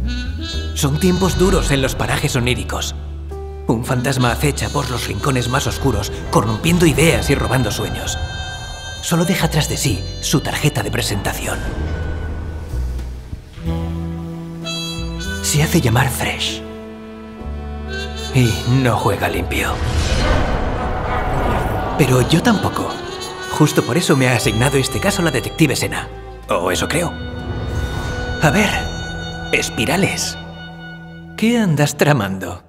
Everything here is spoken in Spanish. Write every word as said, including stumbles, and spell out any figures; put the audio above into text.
Son tiempos duros en los parajes oníricos. Un fantasma acecha por los rincones más oscuros, corrompiendo ideas y robando sueños. Solo deja tras de sí su tarjeta de presentación. Se hace llamar Thresh. Y no juega limpio. Pero yo tampoco. Justo por eso me ha asignado este caso la detective Senna. O eso creo. A ver, espirales. ¿Qué andas tramando?